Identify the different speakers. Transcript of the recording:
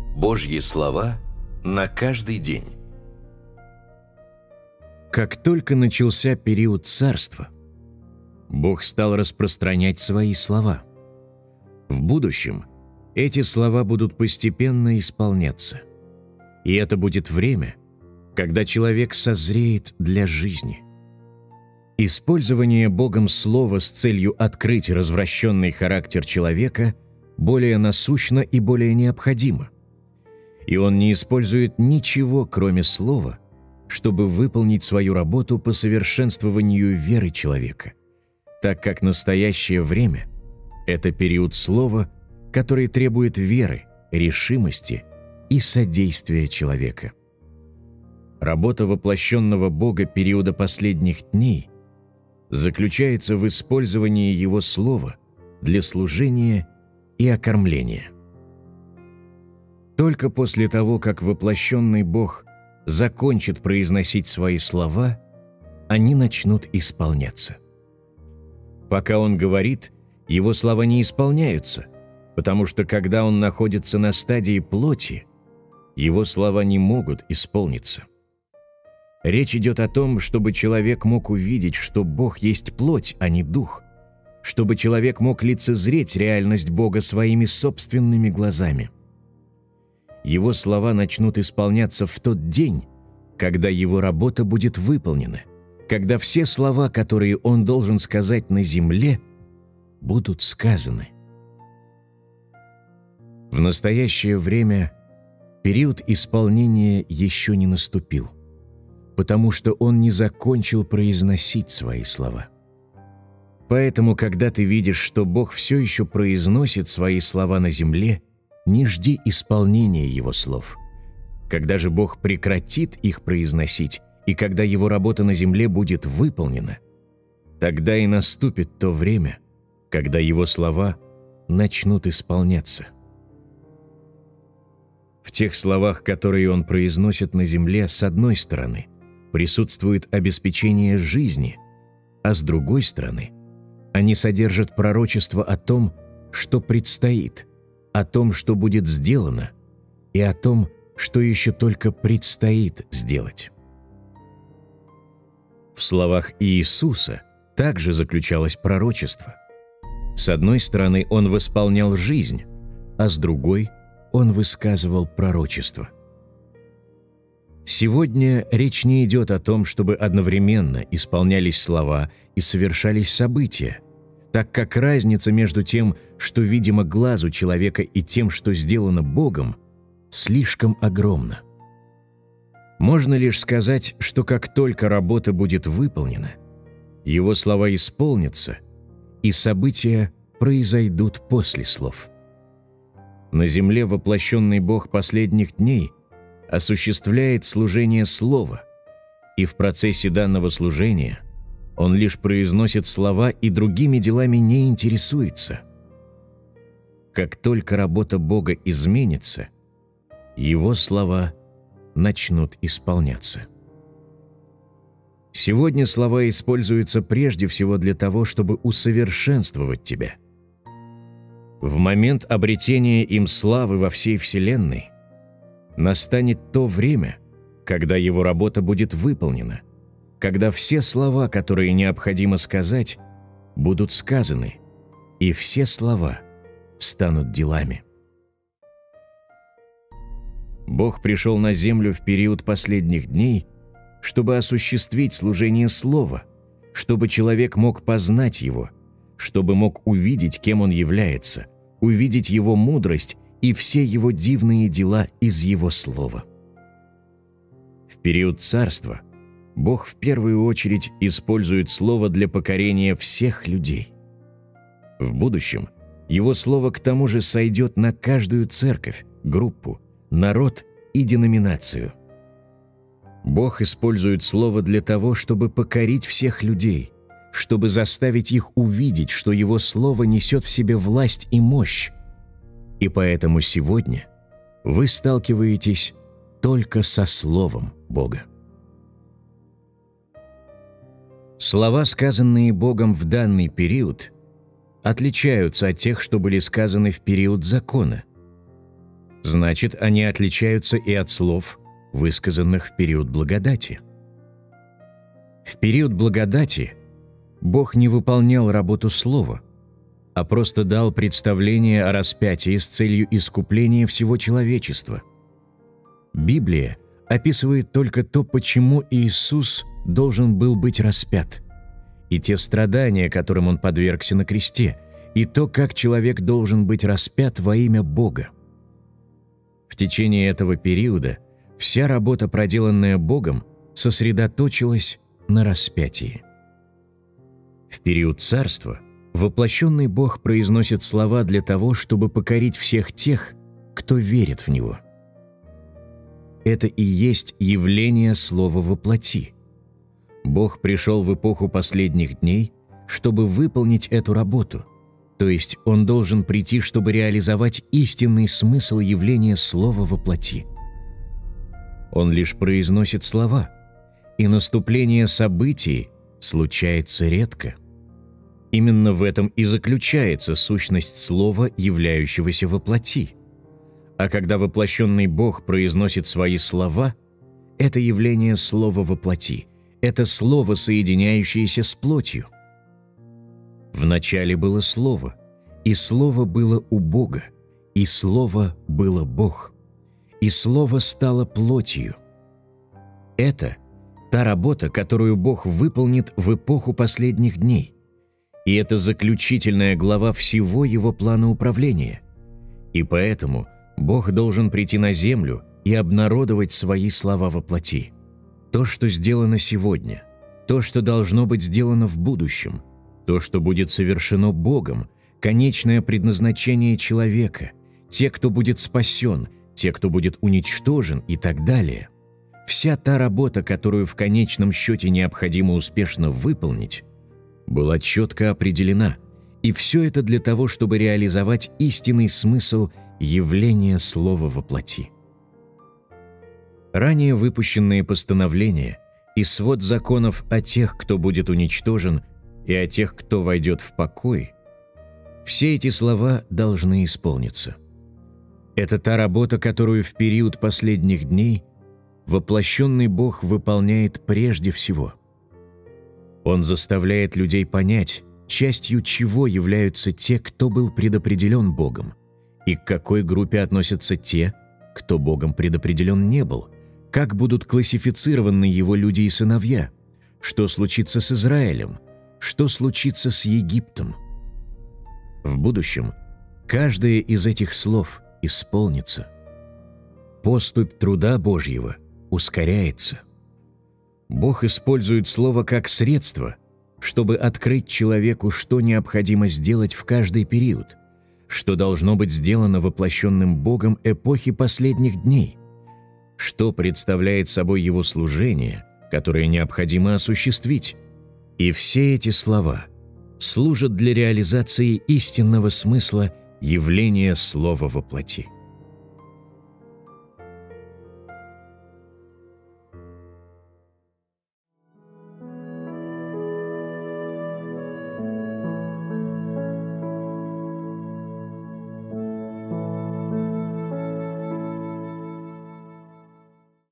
Speaker 1: Божьи слова на каждый день.
Speaker 2: Как только начался период царства, Бог стал распространять свои слова. В будущем эти слова будут постепенно исполняться. И это будет время, когда человек созреет для жизни. Использование Богом слова с целью открыть развращенный характер человека более насущно и более необходимо. И он не использует ничего, кроме слова, чтобы выполнить свою работу по совершенствованию веры человека, так как настоящее время – это период слова, который требует веры, решимости и содействия человека. Работа воплощенного Бога периода последних дней заключается в использовании Его Слова для служения и окормления. Только после того, как воплощенный Бог закончит произносить свои слова, они начнут исполняться. Пока Он говорит, Его слова не исполняются, потому что когда Он находится на стадии плоти, Его слова не могут исполниться. Речь идет о том, чтобы человек мог увидеть, что Бог есть плоть, а не дух, чтобы человек мог лицезреть реальность Бога своими собственными глазами. Его слова начнут исполняться в тот день, когда его работа будет выполнена, когда все слова, которые он должен сказать на земле, будут сказаны. В настоящее время период исполнения еще не наступил, потому что он не закончил произносить свои слова. Поэтому, когда ты видишь, что Бог все еще произносит свои слова на земле, не жди исполнения Его слов. Когда же Бог прекратит их произносить, и когда Его работа на земле будет выполнена, тогда и наступит то время, когда Его слова начнут исполняться. В тех словах, которые Он произносит на земле, с одной стороны, присутствует обеспечение жизни, а с другой стороны, они содержат пророчество о том, что предстоит, о том, что будет сделано, и о том, что еще только предстоит сделать. В словах Иисуса также заключалось пророчество. С одной стороны, Он восполнял жизнь, а с другой Он высказывал пророчество. Сегодня речь не идет о том, чтобы одновременно исполнялись слова и совершались события, так как разница между тем, что видимо глазу человека, и тем, что сделано Богом, слишком огромна. Можно лишь сказать, что как только работа будет выполнена, Его слова исполнятся, и события произойдут после слов. На земле воплощенный Бог последних дней осуществляет служение Слова, и в процессе данного служения Он лишь произносит слова и другими делами не интересуется. Как только работа Бога изменится, Его слова начнут исполняться. Сегодня слова используются прежде всего для того, чтобы усовершенствовать тебя. В момент обретения им славы во всей Вселенной настанет то время, когда Его работа будет выполнена, когда все слова, которые необходимо сказать, будут сказаны, и все слова станут делами. Бог пришел на землю в период последних дней, чтобы осуществить служение Слова, чтобы человек мог познать Его, чтобы мог увидеть, кем Он является, увидеть Его мудрость и все Его дивные дела из Его Слова. В период царства Бог в первую очередь использует Слово для покорения всех людей. В будущем Его Слово к тому же сойдет на каждую церковь, группу, народ и деноминацию. Бог использует Слово для того, чтобы покорить всех людей, чтобы заставить их увидеть, что Его Слово несет в себе власть и мощь. И поэтому сегодня вы сталкиваетесь только со Словом Бога. Слова, сказанные Богом в данный период, отличаются от тех, что были сказаны в период закона. значит, они отличаются и от слов, высказанных в период благодати. В период благодати Бог не выполнял работу слова, а просто дал представление о распятии с целью искупления всего человечества. Библия описывает только то, почему Иисус должен был быть распят, и те страдания, которым Он подвергся на кресте, и то, как человек должен быть распят во имя Бога. В течение этого периода вся работа, проделанная Богом, сосредоточилась на распятии. В период царства воплощенный Бог произносит слова для того, чтобы покорить всех тех, кто верит в Него. Это и есть явление Слова во плоти. Бог пришел в эпоху последних дней, чтобы выполнить эту работу, то есть Он должен прийти, чтобы реализовать истинный смысл явления Слова во плоти. Он лишь произносит слова, и наступление событий случается редко. Именно в этом и заключается сущность Слова, являющегося во плоти. А когда воплощенный Бог произносит свои слова, это явление Слова во плоти, это Слово, соединяющееся с плотью. Вначале было Слово, и Слово было у Бога, и Слово было Бог, и Слово стало плотью. Это та работа, которую Бог выполнит в эпоху последних дней, и это заключительная глава всего Его плана управления. И поэтому Бог должен прийти на землю и обнародовать свои слова во плоти. То, что сделано сегодня, то, что должно быть сделано в будущем, то, что будет совершено Богом, конечное предназначение человека, те, кто будет спасен, те, кто будет уничтожен и так далее. Вся та работа, которую в конечном счете необходимо успешно выполнить, была четко определена, и все это для того, чтобы реализовать истинный смысл явления Слова во плоти. Ранее выпущенные постановления и свод законов о тех, кто будет уничтожен, и о тех, кто войдет в покой, все эти слова должны исполниться. Это та работа, которую в период последних дней воплощенный Бог выполняет прежде всего. Он заставляет людей понять, частью чего являются те, кто был предопределен Богом, и к какой группе относятся те, кто Богом предопределен не был, как будут классифицированы его люди и сыновья, что случится с Израилем, что случится с Египтом. В будущем каждое из этих слов исполнится. Поступь труда Божьего ускоряется. Бог использует слово как средство, чтобы открыть человеку, что необходимо сделать в каждый период, что должно быть сделано воплощенным Богом эпохи последних дней, что представляет собой его служение, которое необходимо осуществить. И все эти слова служат для реализации истинного смысла явления Слова во плоти.